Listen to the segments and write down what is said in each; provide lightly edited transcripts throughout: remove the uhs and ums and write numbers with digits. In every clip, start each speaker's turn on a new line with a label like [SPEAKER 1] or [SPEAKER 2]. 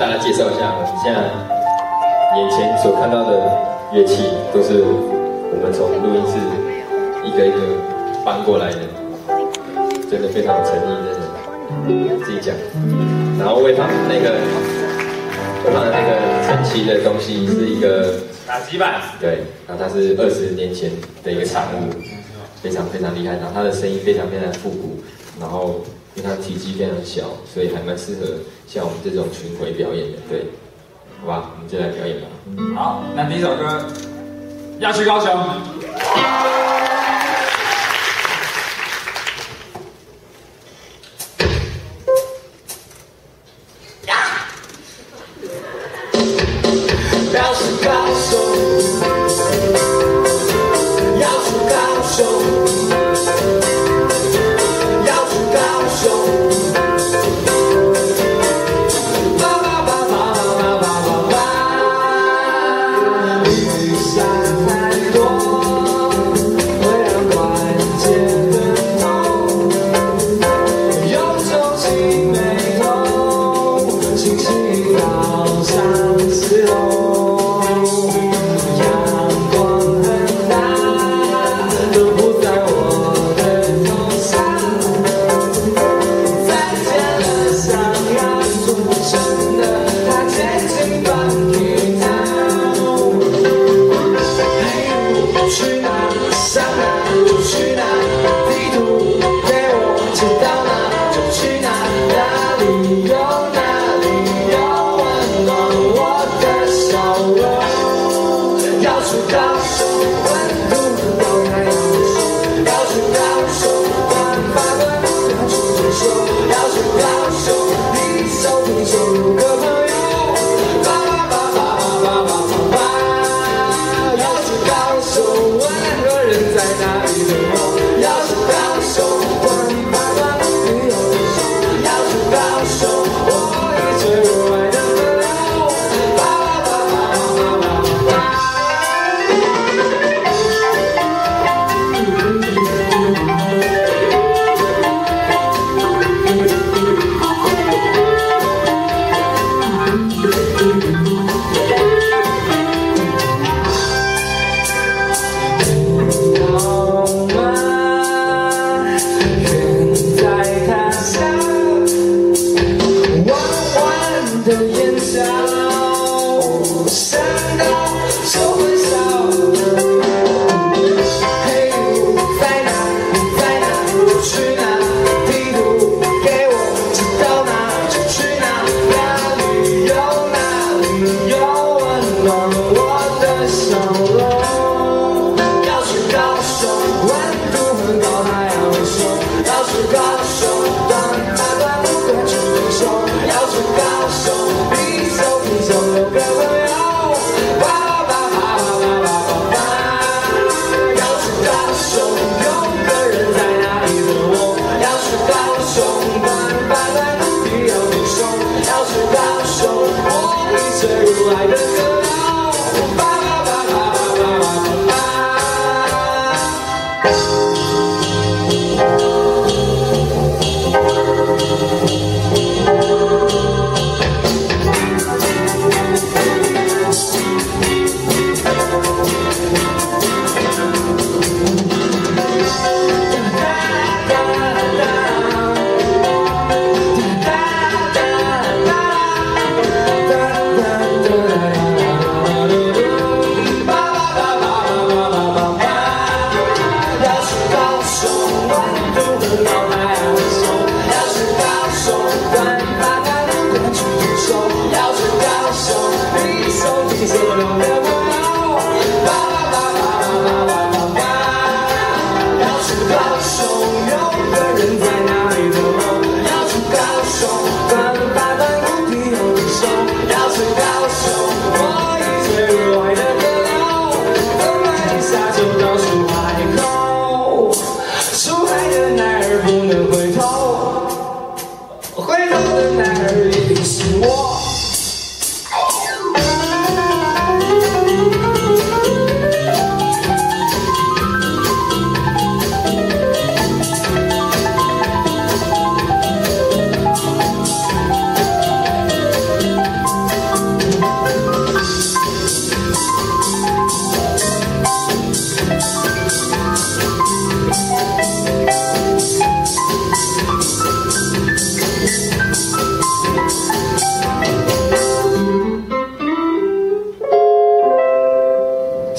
[SPEAKER 1] 大家介绍一下，我们现在眼前所看到的乐器，都是我们从录音室一个一个搬过来的，真的非常有诚意，真的自己讲。然后为他们那个神奇的东西是一个
[SPEAKER 2] 打击板，
[SPEAKER 1] 对，然后它是20年前的一个产物，非常非常厉害，然后它的声音非常非常复古，然后因为它体积非常小，所以还蛮适合像我们这种巡回表演的，对，好吧，我们就来表演吧。
[SPEAKER 2] 好，那第一首歌《要去高雄》。
[SPEAKER 3] 要去高雄，要去高雄，要去高雄。吧吧吧吧吧吧吧吧，雨下太多，会让关节疼痛。用手轻眉头，轻轻绕上丝绒。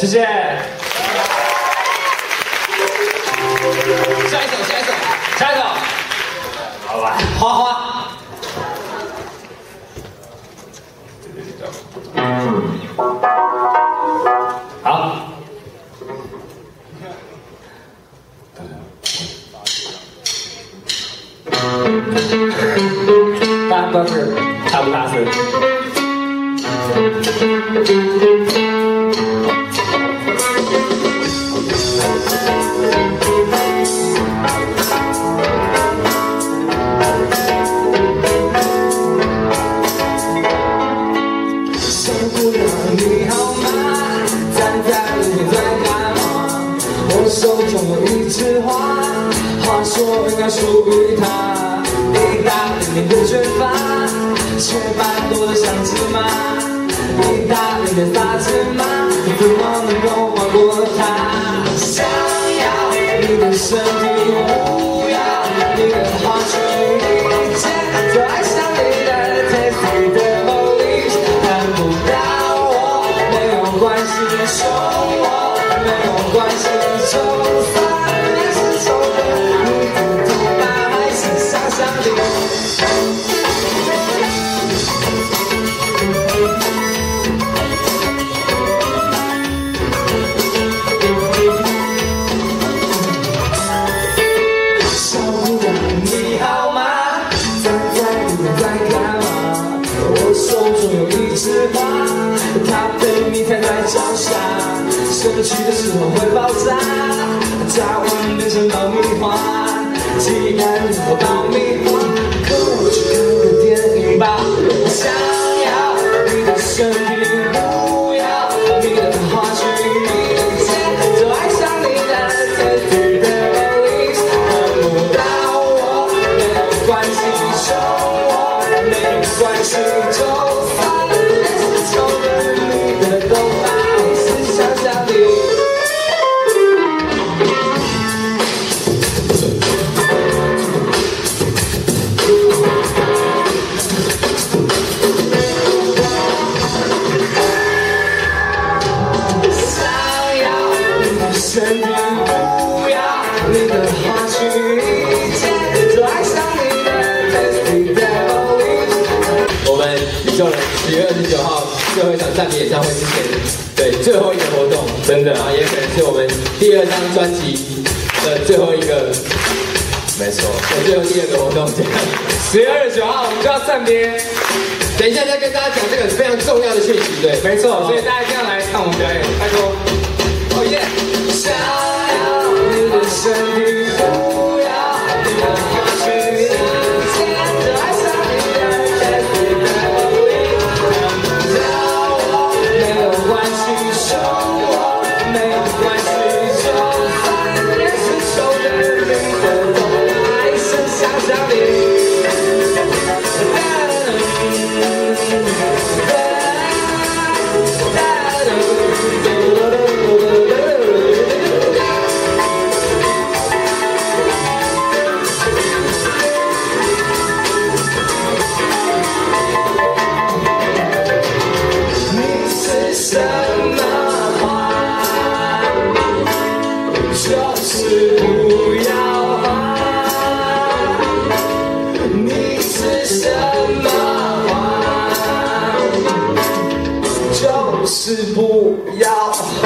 [SPEAKER 2] 谢谢。
[SPEAKER 3] 下一首，
[SPEAKER 2] 下一首，
[SPEAKER 3] 好吧，花花。
[SPEAKER 2] 好。大家不知道是大不大声？
[SPEAKER 3] 小姑娘你好吗？站在路边在干嘛？我手中有一枝花，话说应该属于她。一大片的卷发，雀斑多得像芝麻。一大片的发芝麻，怎么能够放过她？想要你的身体，不要你的花裙一件，就爱上你的 tasty 的 polish。看不到我没有关系，凶我没有关系，就算你是丑的，你的头发还是香香的。小姑娘你好吗？站在路边在干嘛？我手中有一枝花，它被你踩在脚下，生气的时候会爆炸，加温变成爆米花，既然如果爆米花，跟我去看个电影吧。想要你的身体，不要你的花裙一件，就爱上你的 tasty 的 polish。看不到我没有关系，凶我没有关系，就算脸是丑的，你的头发还是香香的。想要你的身体，不要你的花裙一件，就爱上你的 tasty 的 polish。
[SPEAKER 1] 我们宇宙人10月29号最后一场暂别演唱会之前，对最后一个活动，
[SPEAKER 2] 真的
[SPEAKER 1] 然后也可能是我们第2张专辑的最后一个，
[SPEAKER 2] 没错。
[SPEAKER 1] 最后第2个活动这样。
[SPEAKER 2] 10月29号我们就要暂别，
[SPEAKER 1] 等一下再跟大家讲这个非常重要的讯息，对，
[SPEAKER 2] 没错，所以大家一定要来看我们表演，拜托。
[SPEAKER 1] 哦耶！
[SPEAKER 3] 想要你的身体，不要你的花裙一件，就爱上你的 tasty 的 polish。看不到我没有关系，凶我没有关系，就算脸是丑的，你的头发还是香香的。你是什么花？就是不要花。你是什么花？就是不要花。